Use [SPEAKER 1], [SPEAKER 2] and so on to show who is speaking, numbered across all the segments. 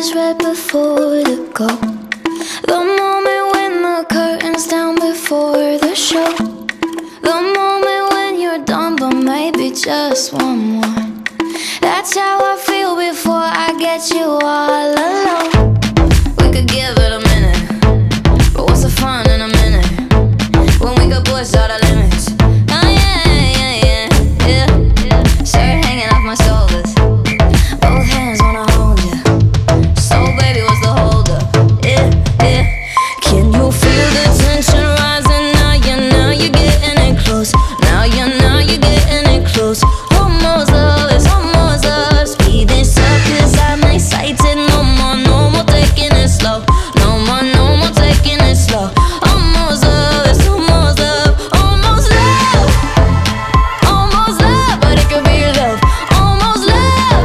[SPEAKER 1] eyes right before the go. The moment when the curtain's down before the show. The moment when you're done, but maybe just one more. That's how I feel before I get you all alone. We could give it a minute, but what's the fun in a minute when we could push all the limits? Oh yeah, yeah, yeah, yeah, yeah. Shirt hanging off my shoulders, both hands wanna hold you. So baby, what's the hold up? Yeah, yeah. Can you feel the tension rising? Now you're getting it close. Now you're getting it close. Almost love, it's almost love. Speed this up 'cause I'm excited. No more taking it slow. No more taking it slow. Almost love, it's almost love. Almost love, almost love, but it could be love. Almost love,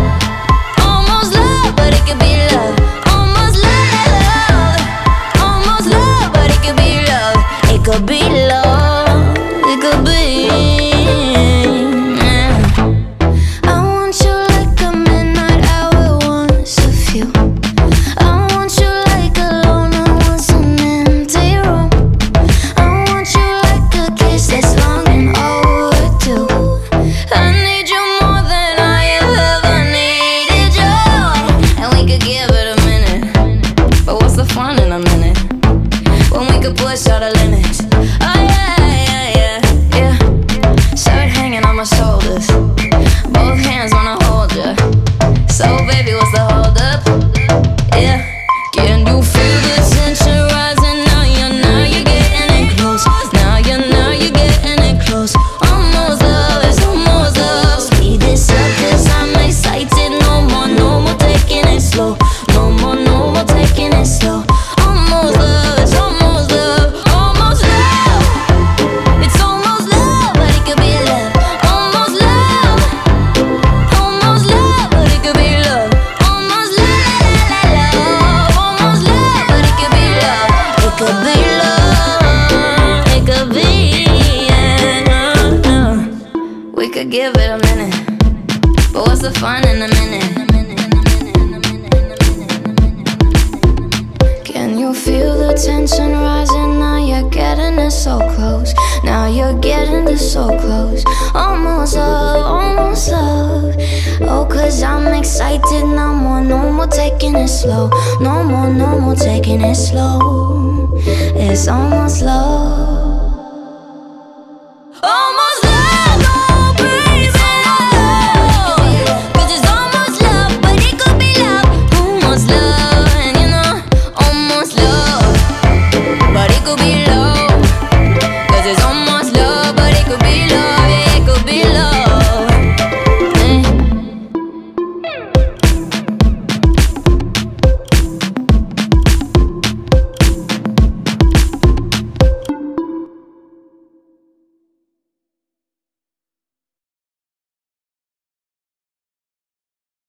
[SPEAKER 1] but it could be love. Almost love, but it could be love. It could be love, it could be. I want you like a midnight hour, once a few. I want you like a loner, once an empty room. I want you like a kiss that's long and overdue. I need you more than I ever needed you. And we could give it a minute, but what's the fun in a minute when we could push all the limits? Oh yeah, yeah, yeah, yeah. Shirt hanging on my shoulders, both hands wanna hold ya. So baby, what's the hold up? Yeah. Can you feel the tension rising? Now you're getting it close. Now you're getting it close. Almost love, it's almost love. Speed this up 'cause I'm excited. No more taking it slow. No more taking it slow. Almost love, it's almost love. Almost love, it's almost love, but it could be love. Almost love, but it could be love. Almost love, almost love, but it could be love. It could be love, it could be, yeah. We could give it a minute, but what's the fun in a minute? Can you feel the tension rising? Now you're getting it so close. Now you're getting it so close. Almost love. Oh, 'cause I'm excited. No more taking it slow. No more taking it slow. It's almost love. Almost